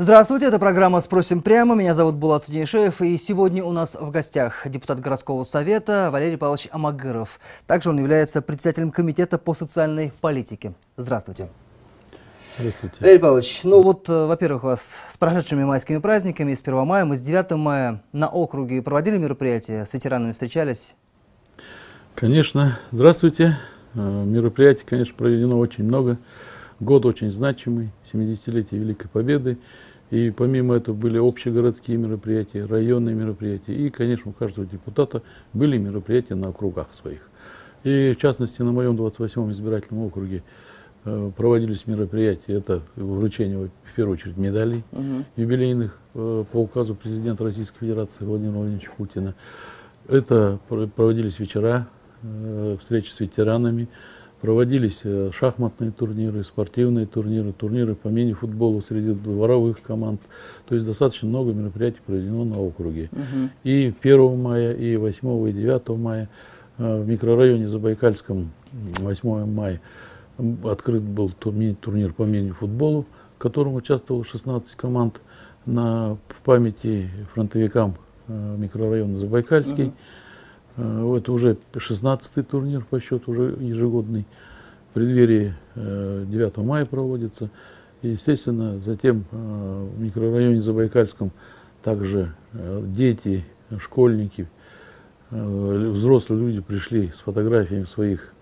Здравствуйте, это программа «Спросим прямо». Меня зовут Булат Судейшев, и сегодня у нас в гостях депутат городского совета Валерий Павлович Амагыров. Также он является председателем комитета по социальной политике. Здравствуйте. Здравствуйте. Валерий Павлович, во-первых, вас с прошедшими майскими праздниками, с 1 мая, мы с 9 мая на округе проводили мероприятия, с ветеранами встречались? Конечно. Здравствуйте. Мероприятий, конечно, проведено очень много. Год очень значимый, 70-летие Великой Победы. И помимо этого были общегородские мероприятия, районные мероприятия. И, конечно, у каждого депутата были мероприятия на округах своих. И, в частности, на моем 28-м избирательном округе проводились мероприятия. Это вручение, в первую очередь, медалей юбилейных по указу президента Российской Федерации Владимира Владимировича Путина. Это проводились вечера, встречи с ветеранами. Проводились шахматные турниры, спортивные турниры, турниры по мини-футболу среди дворовых команд. То есть достаточно много мероприятий проведено на округе. И 1 мая, и 8, и 9 мая в микрорайоне Забайкальском 8 мая открыт был турнир по мини-футболу, в котором участвовало 16 команд в памяти фронтовикам микрорайона Забайкальский. Это уже 16-й турнир по счету, уже ежегодный. В преддверии 9 мая проводится. И, естественно, затем в микрорайоне Забайкальском также дети, школьники, взрослые люди пришли с фотографиями своих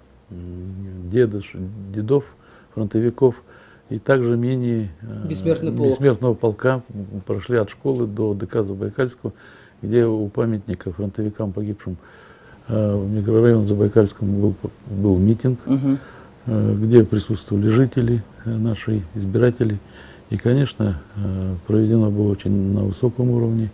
дедов, фронтовиков. И также бессмертного полка прошли от школы до ДК Забайкальского, где у памятника фронтовикам, погибшим в микрорайоне Забайкальском, был митинг, где присутствовали жители, наши избиратели. И, конечно, проведено было очень на высоком уровне.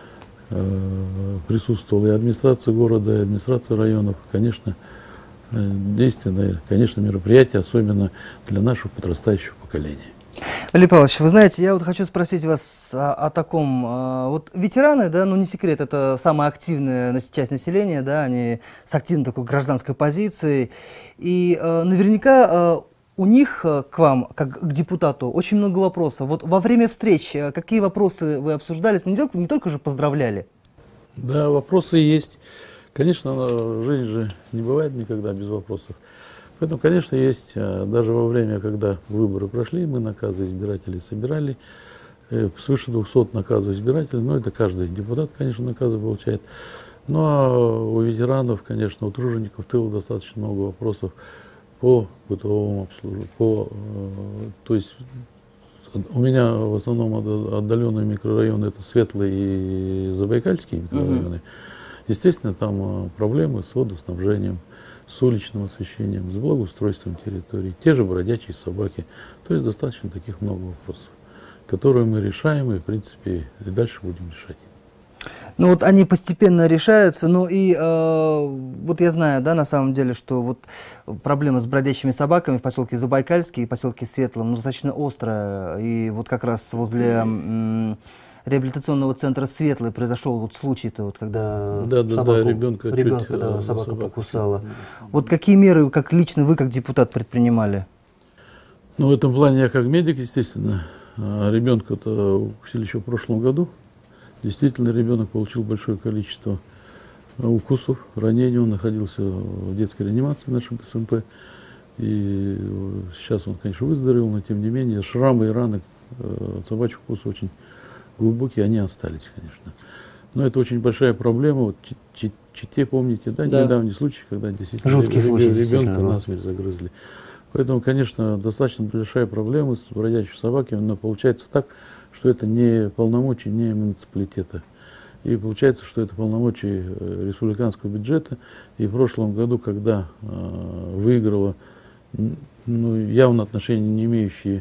Присутствовала и администрация города, и администрация районов. Конечно, действенное, конечно, мероприятие, особенно для нашего подрастающего поколения. Валерий Павлович, вы знаете, я вот хочу спросить вас о таком. Вот ветераны, да, ну не секрет, это самая активная часть населения, да, они с активной такой гражданской позицией. И наверняка у них к вам, как к депутату, очень много вопросов. Вот во время встреч какие вопросы вы обсуждали? Не только же поздравляли. Да, вопросы есть. Конечно, жизнь же не бывает никогда без вопросов. Поэтому, конечно, есть, даже во время, когда выборы прошли, мы наказы избирателей собирали, свыше 200 наказов избирателей, но это каждый депутат, конечно, наказы получает. Ну, а у ветеранов, конечно, у тружеников тыла достаточно много вопросов по бытовому обслуживанию, то есть у меня в основном отдаленные микрорайоны, это Светлый и Забайкальские микрорайоны. Естественно, там проблемы с водоснабжением, с уличным освещением, с благоустройством территорий, те же бродячие собаки. То есть достаточно таких много вопросов, которые мы решаем и, в принципе, и дальше будем решать. Ну вот они постепенно решаются, ну и вот я знаю, да, на самом деле, что вот проблема с бродячими собаками в поселке Забайкальский и поселке Светлом, ну, достаточно острая, и вот как раз возле реабилитационного центра «Светлый» произошел вот случай-то, вот, когда ребенка собака покусала. Вот какие меры, как лично вы, как депутат, предпринимали? Ну, в этом плане я как медик, естественно. Ребенка-то укусили еще в прошлом году. Действительно, ребенок получил большое количество укусов, ранений. Он находился в детской реанимации в нашем СМП. И сейчас он, конечно, выздоровел, но тем не менее шрамы и раны от собачьих укусов очень глубокие, они остались, конечно. Но это очень большая проблема. Вот Чите, помните, да, недавний случай, когда действительно ребенка насмерть загрызли. Поэтому, конечно, достаточно большая проблема с бродячими собаками, но получается так, что это не полномочия не муниципалитета. И получается, что это полномочия республиканского бюджета. И в прошлом году, когда выиграла, ну, явно отношения не имеющие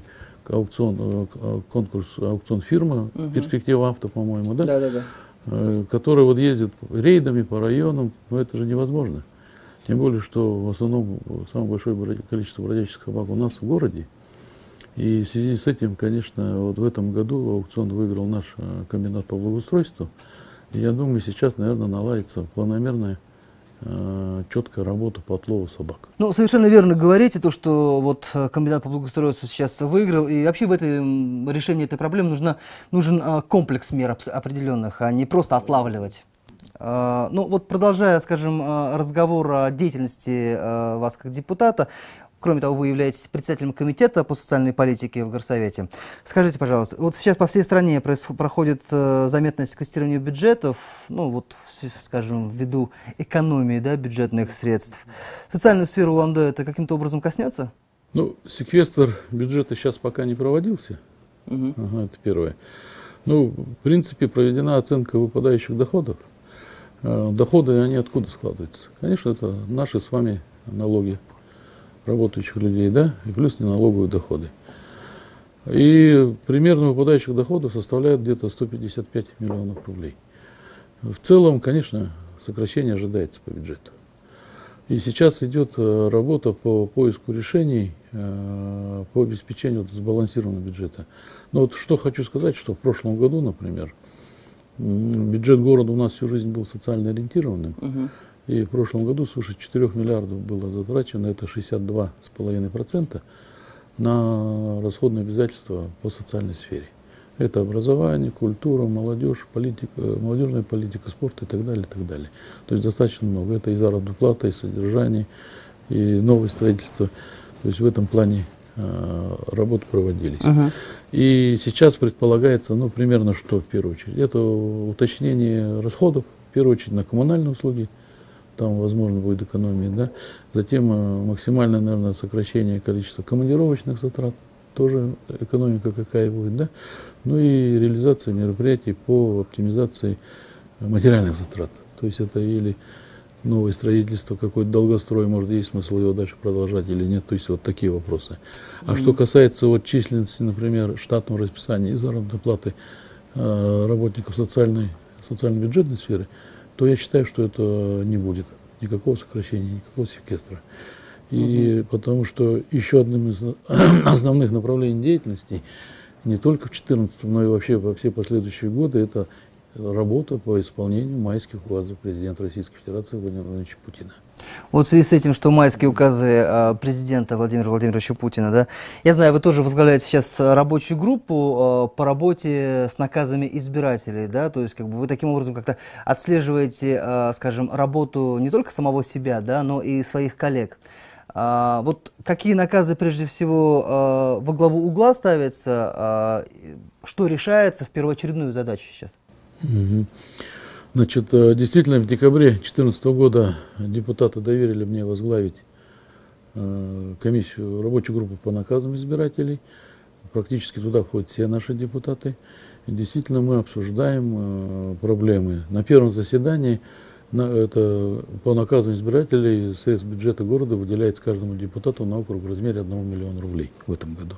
конкурс, аукцион фирма, «Перспектива авто», по-моему, да? Который вот ездит рейдами по районам, но это же невозможно. Тем более, что в основном самое большое количество бродячих собак у нас в городе. И в связи с этим, конечно, вот в этом году аукцион выиграл наш комбинат по благоустройству. И я думаю, сейчас, наверное, наладится планомерное четкая работа по отлову собак. Ну, совершенно верно говорите, то, что вот комбинат по благоустройству сейчас выиграл, и вообще в решении этой проблемы нужен комплекс мер определенных, а не просто отлавливать. Ну, вот продолжая, скажем, разговор о деятельности вас как депутата, кроме того, вы являетесь председателем комитета по социальной политике в Горсовете. Скажите, пожалуйста, вот сейчас по всей стране проходит заметное секвестирование бюджетов, ну вот, скажем, ввиду экономии, да, бюджетных средств. Социальную сферу Улан-Удэ это каким-то образом коснется? Ну, секвестр бюджета сейчас пока не проводился. Ага, это первое. Ну, в принципе, проведена оценка выпадающих доходов. Доходы, они откуда складываются? Конечно, это наши с вами налоги работающих людей, да, и плюс неналоговые доходы. И примерно выпадающих доходов составляет где-то 155 миллионов рублей. В целом, конечно, сокращение ожидается по бюджету. И сейчас идет работа по поиску решений по обеспечению сбалансированного бюджета. Но вот что хочу сказать, что в прошлом году, например, бюджет города у нас всю жизнь был социально ориентированным. И в прошлом году свыше 4 миллиардов было затрачено, это 62,5% на расходные обязательства по социальной сфере. Это образование, культура, молодежь, политика, молодежная политика, спорт и так далее, и так далее. То есть достаточно много. Это и заработная плата, и содержание, и новое строительство. То есть в этом плане работы проводились. И сейчас предполагается, ну, примерно что в первую очередь? Это уточнение расходов, в первую очередь на коммунальные услуги. Там, возможно, будет экономия, да. Затем максимальное, наверное, сокращение количества командировочных затрат, тоже экономика какая будет, да. Ну и реализация мероприятий по оптимизации материальных затрат. То есть это или новое строительство, какой-то долгострой, может, есть смысл его дальше продолжать или нет. То есть вот такие вопросы. А что касается вот численности, например, штатного расписания и заработной платы работников социально-бюджетной сферы, то я считаю, что это не будет никакого сокращения, никакого секвестра. И потому что еще одним из основных направлений деятельности, не только в 2014, но и вообще во все последующие годы, это работа по исполнению майских указов президента Российской Федерации Владимира Владимировича Путина. Вот в связи с этим, что майские указы президента Владимира Владимировича Путина, да, я знаю, вы тоже возглавляете сейчас рабочую группу по работе с наказами избирателей, да, то есть как бы вы таким образом как-то отслеживаете, скажем, работу не только самого себя, да, но и своих коллег. Вот какие наказы прежде всего во главу угла ставятся, что решается в первоочередную задачу сейчас? Значит, действительно, в декабре 2014 года депутаты доверили мне возглавить комиссию, рабочую группу по наказам избирателей. Практически туда входят все наши депутаты. И действительно, мы обсуждаем проблемы. На первом заседании это по наказам избирателей средств бюджета города выделяется каждому депутату на округ в размере 1 миллиона рублей в этом году.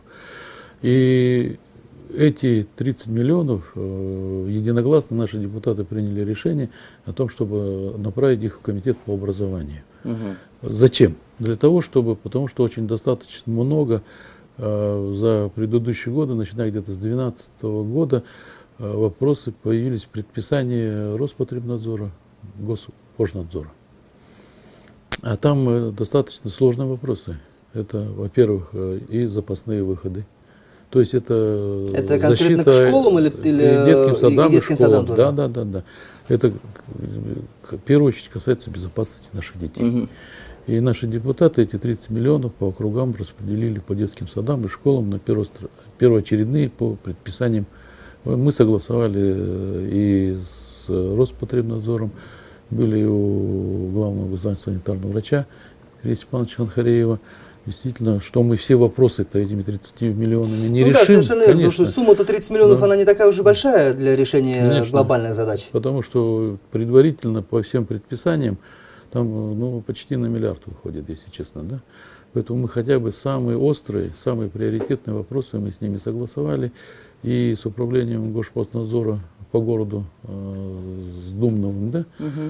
И эти 30 миллионов единогласно наши депутаты приняли решение о том, чтобы направить их в комитет по образованию. Зачем? Для того, потому что очень достаточно много за предыдущие годы, начиная где-то с 2012 года, вопросы появились в предписании Роспотребнадзора, Госпожнадзора. А там достаточно сложные вопросы. Это, во-первых, и запасные выходы. То есть это защита к школам или детским садам, и детским школам. Садам Да. Это в первую очередь касается безопасности наших детей. И наши депутаты эти 30 миллионов по округам распределили по детским садам и школам на первоочередные по предписаниям. Мы согласовали и с Роспотребнадзором, были у главного государственного санитарного врача Ильи Степановича Анхареева. Действительно, что мы все вопросы-то этими 30 миллионами не решим. Да, совершенно верно, потому что сумма-то 30 миллионов, она не такая уж и большая для решения глобальных задач. Потому что предварительно по всем предписаниям там почти на миллиард выходит, если честно. Да? Поэтому мы хотя бы самые острые, самые приоритетные вопросы мы с ними согласовали. И с управлением Госпожнадзора по городу, с Думновым, да?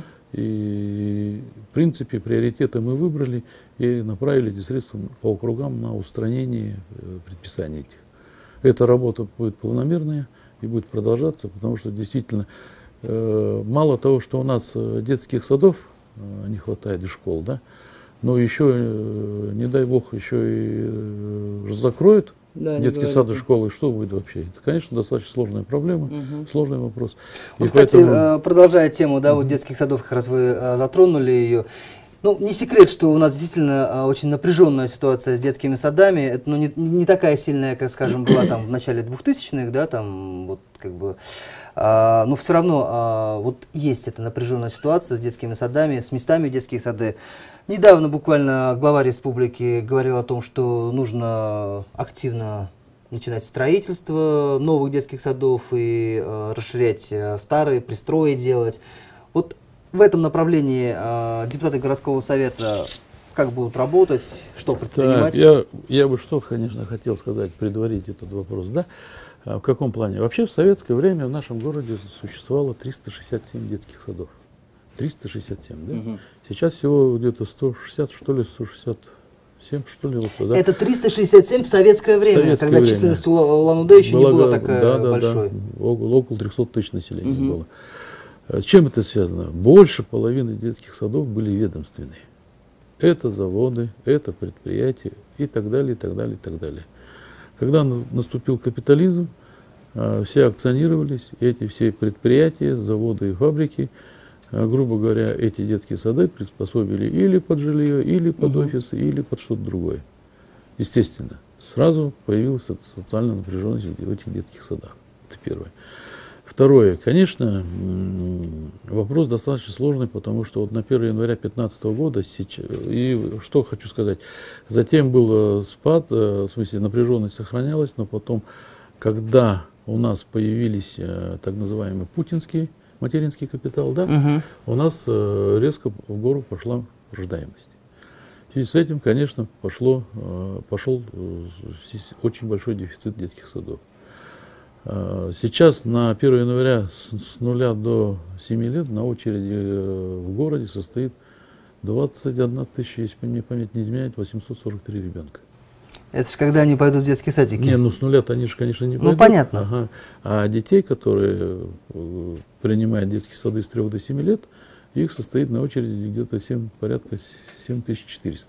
И, в принципе, приоритеты мы выбрали и направили эти средства по округам на устранение предписаний этих. Эта работа будет планомерная и будет продолжаться, потому что действительно мало того, что у нас детских садов не хватает из школ, да, но еще, не дай бог, еще и закроют детские сады, школы, что будет вообще? Это, конечно, достаточно сложная проблема, сложный вопрос. Вот, кстати, поэтому... продолжая тему, да, вот детских садов, как раз вы затронули ее. Ну, не секрет, что у нас действительно очень напряженная ситуация с детскими садами. Это, ну, не такая сильная, как, скажем, была там в начале 2000-х, да, там, вот, как бы, но все равно вот есть эта напряженная ситуация с детскими садами, с местами в детские сады. Недавно буквально глава республики говорил о том, что нужно активно начинать строительство новых детских садов и расширять старые, пристрои делать. Вот в этом направлении депутаты городского совета как будут работать, что предпринимать? Так, я бы что, конечно, хотел сказать, предварить этот вопрос, да? В каком плане? Вообще в советское время в нашем городе существовало 367 детских садов. 367, да? Сейчас всего где-то 160, что ли, 167, что ли. Вот, да? Это 367 в советское время, когда численность Улан-Удэ еще не была такая большой. Да, около 300 тысяч населения было. С чем это связано? Больше половины детских садов были ведомственные. Это заводы, это предприятия и так далее, и так далее, и так далее. Когда наступил капитализм, все акционировались, эти все предприятия, заводы и фабрики, грубо говоря, эти детские сады приспособили или под жилье, или под офисы, или под что-то другое. Естественно, сразу появилась социальная напряженность в этих детских садах. Это первое. Второе, конечно, вопрос достаточно сложный, потому что вот на 1 января 2015 года, и что хочу сказать, затем был спад, в смысле напряженность сохранялась, но потом, когда у нас появились так называемый путинский материнский капитал, да, у нас резко в гору пошла рождаемость. В связи с этим, конечно, пошел очень большой дефицит детских садов. Сейчас на 1 января с 0 до 7 лет на очереди в городе состоит 21 тысяча, если мне память не изменяет, 843 ребенка. Это же когда они пойдут в детские садики? Не, ну с нуля-то они же, конечно, не пойдут. Ну, понятно. Ага. А детей, которые принимают детские сады с 3 до 7 лет, их состоит на очереди где-то порядка 7400.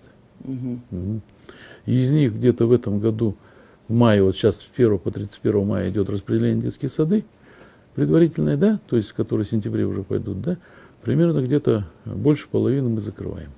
И из них где-то в этом году, в мае, вот сейчас с 1 по 31 мая идет распределение детские сады, предварительное, да, то есть которые в сентябре уже пойдут, да, примерно где-то больше половины мы закрываем.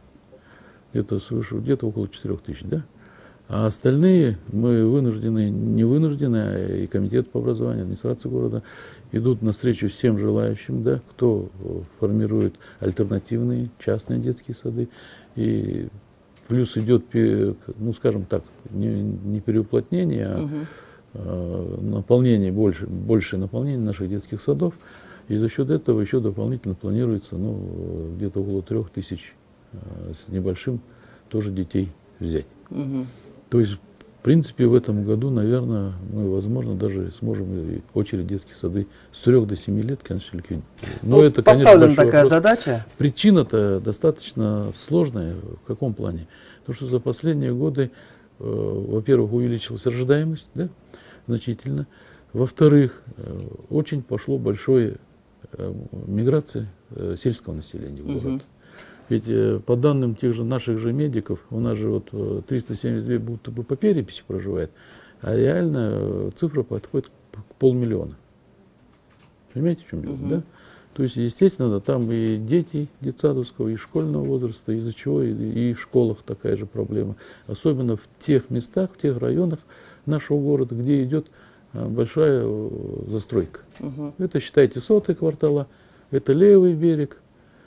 Где-то около 4000, да. А остальные мы вынуждены, не вынуждены, а и комитет по образованию, администрация города идут навстречу всем желающим, да, кто формирует альтернативные частные детские сады. И плюс идет, ну скажем так, не переуплотнение, а наполнение, большее наполнение наших детских садов. И за счет этого еще дополнительно планируется, ну, где-то около 3000 с небольшим тоже детей взять. То есть, в принципе, в этом году, наверное, мы, возможно, даже сможем очередь детские сады с 3 до 7 лет, конечно, ликвидировать. Но это, конечно, поставлена такая задача. Причина-то достаточно сложная. В каком плане? Потому что за последние годы, во-первых, увеличилась рождаемость, да, значительно. Во-вторых, очень пошло большое миграция сельского населения в город. Ведь по данным тех же наших же медиков, у нас же вот 372 будто бы по переписи проживает, а реально цифра подходит к 500 000. Понимаете, в чем дело, да? То есть, естественно, да, там и дети детсадовского, и школьного возраста, из-за чего и в школах такая же проблема. Особенно в тех местах, в тех районах нашего города, где идет большая застройка. Это, считайте, 100-е квартала, это левый берег.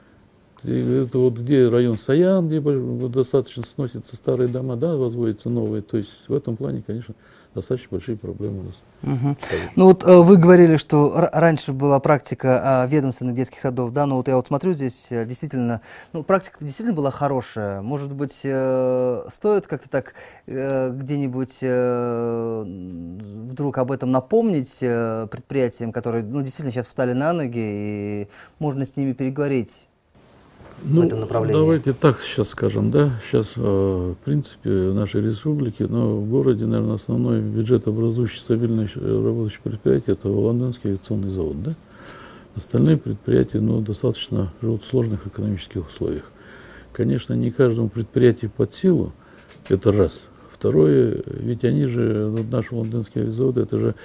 Это вот где район Саян, где достаточно сносятся старые дома, да, возводятся новые. То есть в этом плане, конечно, достаточно большие проблемы у нас. Ну вот вы говорили, что раньше была практика ведомственных детских садов, да, но вот я вот смотрю здесь действительно, ну практика действительно была хорошая. Может быть, стоит как-то так где-нибудь вдруг об этом напомнить предприятиям, которые, ну, действительно сейчас встали на ноги, и можно с ними переговорить. Ну, давайте так сейчас скажем, да, сейчас, в принципе, в нашей республике, но в городе, наверное, основной бюджет образующий стабильное работающее предприятие — это Улан-Удэнский авиационный завод, да. Остальные предприятия достаточно живут в сложных экономических условиях. Конечно, не каждому предприятию под силу, это раз. Второе, ведь они же, наши лондонские заводы, это же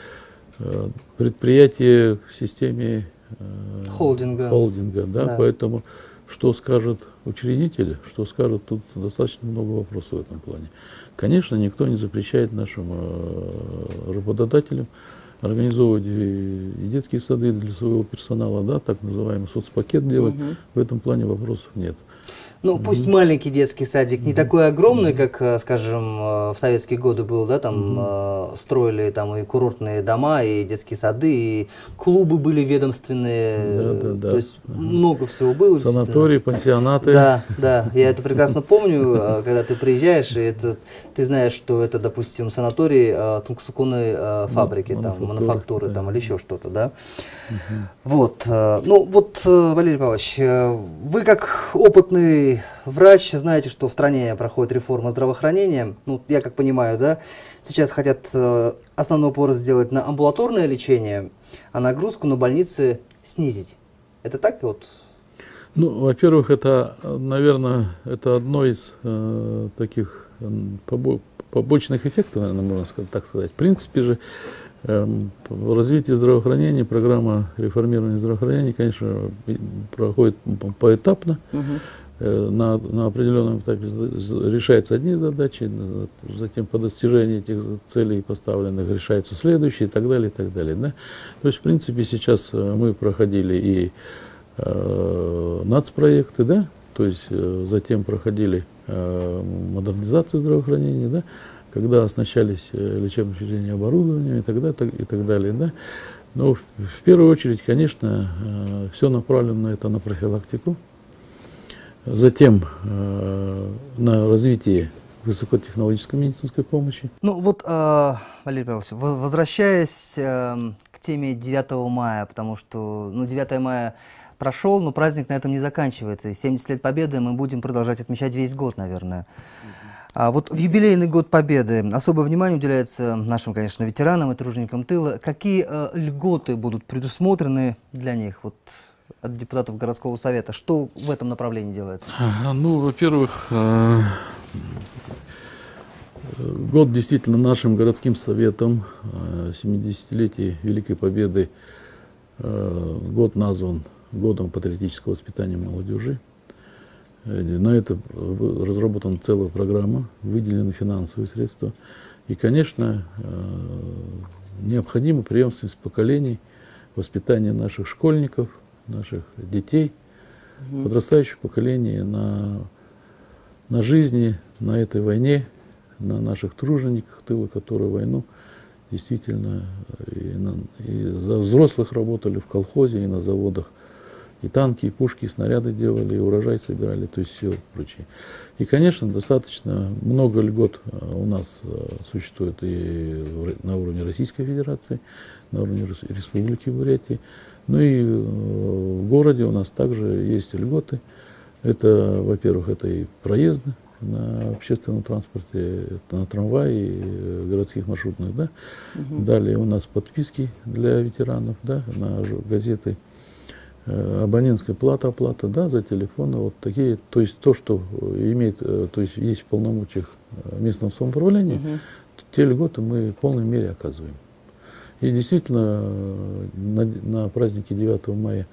предприятие в системе холдинга, да, поэтому что скажет учредитель, что скажет, тут достаточно много вопросов в этом плане. Конечно, никто не запрещает нашим работодателям организовывать и детские сады для своего персонала, да, так называемый соцпакет делать, в этом плане вопросов нет. Ну, пусть маленький детский садик, не такой огромный, как, скажем, в советские годы был, да, там строили там и курортные дома, и детские сады, и клубы были ведомственные, то есть много всего было. Санатории, пансионаты. Да, я это прекрасно помню, когда ты приезжаешь, и ты знаешь, что это, допустим, санаторий тунксукунной фабрики, мануфактуры, там, или еще что-то, да. Вот, Валерий Павлович, вы как опытный врач знаете, что в стране проходит реформа здравоохранения. Ну, я как понимаю, да, сейчас хотят основной упор сделать на амбулаторное лечение, а нагрузку на больницы снизить. Это так вот? Ну, во-первых, это, наверное, это одно из таких побочных эффектов, наверное, можно так сказать. В принципе же, развитие здравоохранения, программа реформирования здравоохранения, конечно, проходит поэтапно. На определенном этапе решаются одни задачи, затем по достижении этих целей поставленных решаются следующие и так далее, и так далее. Да? То есть, в принципе, сейчас мы проходили и нацпроекты, да? То есть затем проходили модернизацию здравоохранения, да? Когда оснащались лечебные учреждения оборудованием и так далее. Да? Но в первую очередь, конечно, все направлено на профилактику. Затем на развитие высокотехнологической медицинской помощи. Ну вот, Валерий Павлович, возвращаясь к теме 9 мая, потому что 9 мая прошел, но праздник на этом не заканчивается. И 70 лет Победы мы будем продолжать отмечать весь год, наверное. А вот в юбилейный год Победы особое внимание уделяется нашим, конечно, ветеранам и труженикам тыла. Какие льготы будут предусмотрены для них? Вот, от депутатов городского совета. Что в этом направлении делается? Ну, во-первых, год действительно нашим городским советом 70-летия Великой Победы, год назван годом патриотического воспитания молодежи. На это разработана целая программа, выделены финансовые средства. И, конечно, необходима преемственность поколений, воспитание наших школьников, наших детей, подрастающее поколение на жизни, на этой войне, на наших тружениках тыла, которые войну действительно и за взрослых работали в колхозе, и на заводах, и танки, и пушки, и снаряды делали, и урожай собирали, то есть все прочее. И, конечно, достаточно много льгот у нас существует и на уровне Российской Федерации, на уровне Республики Бурятия. Ну и в городе у нас также есть льготы. Это, во-первых, это и проезды на общественном транспорте, на трамвае и городских маршрутных, да. Далее у нас подписки для ветеранов, да, на газеты, абонентская плата, оплата, да, за телефоны, вот такие, то есть то, что имеет, то есть есть в полномочиях местного самоуправления, те льготы мы в полной мере оказываем. И действительно, на празднике 9 мая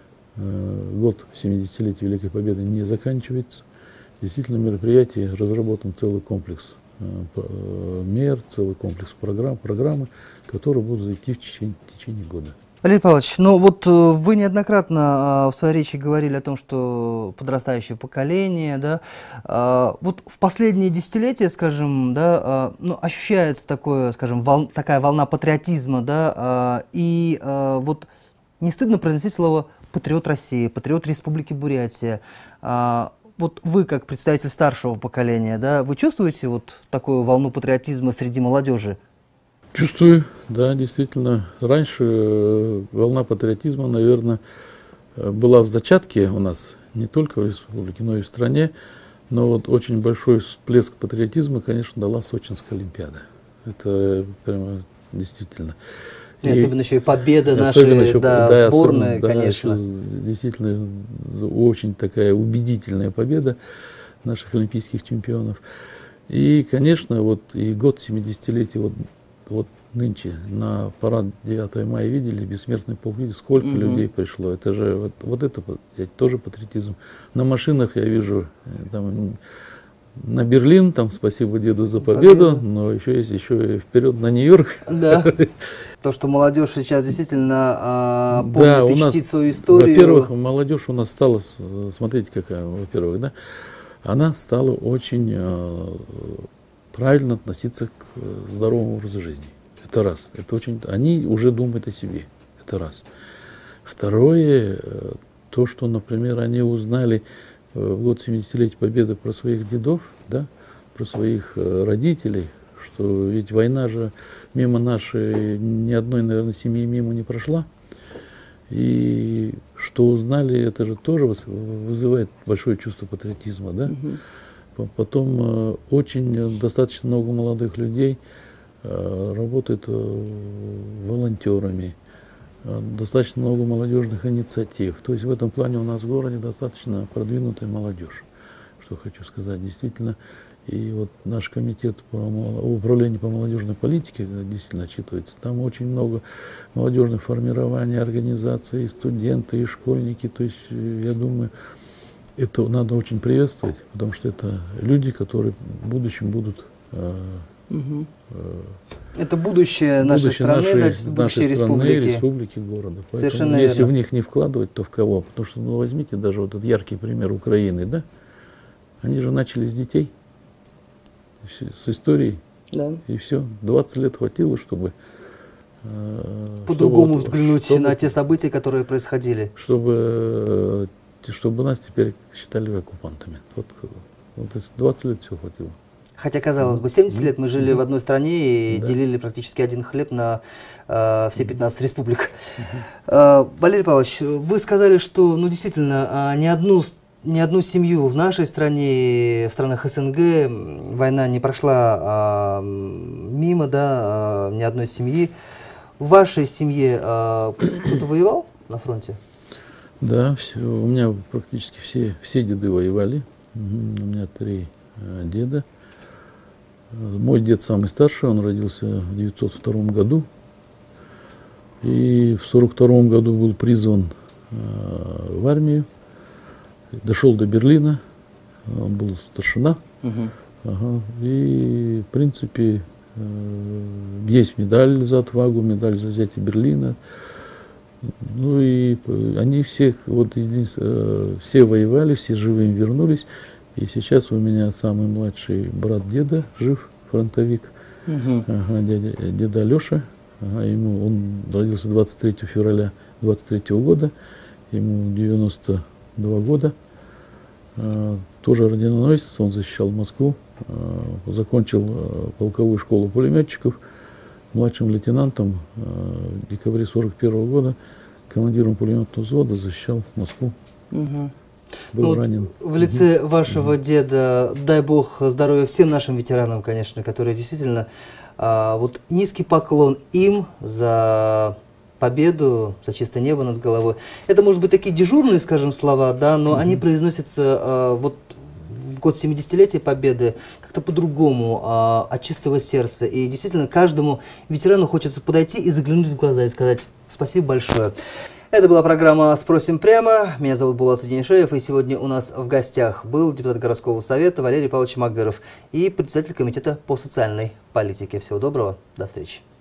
год 70-летия Великой Победы не заканчивается. Действительно, мероприятие разработан целый комплекс мер, целый комплекс программы, которые будут идти в течение года. Валерий Павлович, ну вот вы неоднократно в своей речи говорили о том, что подрастающее поколение, да, вот в последние десятилетия, скажем, да, ну, ощущается такое, скажем, такая волна патриотизма, да, и вот не стыдно произносить слово «патриот России», «патриот Республики Бурятия». Вот вы, как представитель старшего поколения, да, вы чувствуете вот такую волну патриотизма среди молодежи? Чувствую, да, действительно. Раньше волна патриотизма, наверное, была в зачатке у нас, не только в республике, но и в стране. Но вот очень большой всплеск патриотизма, конечно, дала Сочинская Олимпиада. Это прямо действительно. И особенно еще и победа особенно нашей еще, сборной, особенно, конечно. еще действительно очень такая убедительная победа наших олимпийских чемпионов. И, конечно, вот и год 70-летия, вот нынче на парад 9 мая видели, бессмертный полк, видели, сколько людей пришло. Это же вот это тоже патриотизм. На машинах я вижу там, на Берлин, там спасибо деду за победу, но еще есть еще и вперед на Нью-Йорк. Да. То, что молодежь сейчас действительно помнит и чтит свою историю. Во-первых, молодежь у нас стала, смотрите, какая, во-первых, да, она стала очень правильно относиться к здоровому образу жизни. Это раз. Это очень, они уже думают о себе. Это раз. Второе, то, что, например, они узнали в год 70-летия Победы про своих дедов, да, про своих родителей, что ведь война же мимо нашей, ни одной, наверное, семьи мимо не прошла. И что узнали, это же тоже вызывает большое чувство патриотизма, да. Потом очень достаточно много молодых людей работают волонтерами, достаточно много молодежных инициатив. То есть в этом плане у нас в городе достаточно продвинутая молодежь, что хочу сказать. Действительно, и вот наш комитет по управлению по молодежной политике действительно отчитывается. Там очень много молодежных формирований, организаций, и студенты, и школьники. То есть, я думаю, это надо очень приветствовать, потому что это люди, которые в будущем будут... Это будущее нашей страны, будущее республики, города. Поэтому, совершенно если верно. в них не вкладывать, то в кого? Потому что, ну, возьмите даже вот этот яркий пример Украины, да? Они же начали с детей, с историей, Да. и все. 20 лет хватило, чтобы... По-другому взглянуть на те события, которые происходили. Чтобы нас теперь считали оккупантами. Вот 20 лет всего хватило. Хотя, казалось бы, 70 лет мы жили в одной стране и делили практически один хлеб на все 15 республик. Валерий Павлович, вы сказали, что ну, действительно ни одну семью в нашей стране, в странах СНГ война не прошла мимо, да, ни одной семьи. В вашей семье кто-то воевал на фронте? Да, все, у меня практически все деды воевали. У меня 3 деда. Мой дед самый старший, он родился в 1902 году. И в 1942 году был призван в армию. Дошел до Берлина, он был старшина. И, в принципе, есть медаль за отвагу, медаль за взятие Берлина. Ну и они все воевали, все живыми вернулись. И сейчас у меня самый младший брат деда жив, фронтовик, деда Алеша. Он родился 23 февраля 23 года, ему 92 года. Тоже орденоносец, он защищал Москву, закончил полковую школу пулеметчиков, младшим лейтенантом в декабре 1941 года, командиром пулеметного взвода защищал Москву. Был ранен. В лице вашего деда, дай бог здоровья всем нашим ветеранам, конечно, которые действительно, вот низкий поклон им за победу, за чистое небо над головой. Это, может быть, такие дежурные, скажем, слова, да, но они произносятся вот в год 70-летия Победы как-то по-другому, от чистого сердца. И действительно, каждому ветерану хочется подойти и заглянуть в глаза и сказать спасибо большое. Это была программа «Спросим прямо». Меня зовут Булат Денишеев, и сегодня у нас в гостях был депутат городского совета Валерий Павлович Магыров и председатель комитета по социальной политике. Всего доброго, до встречи.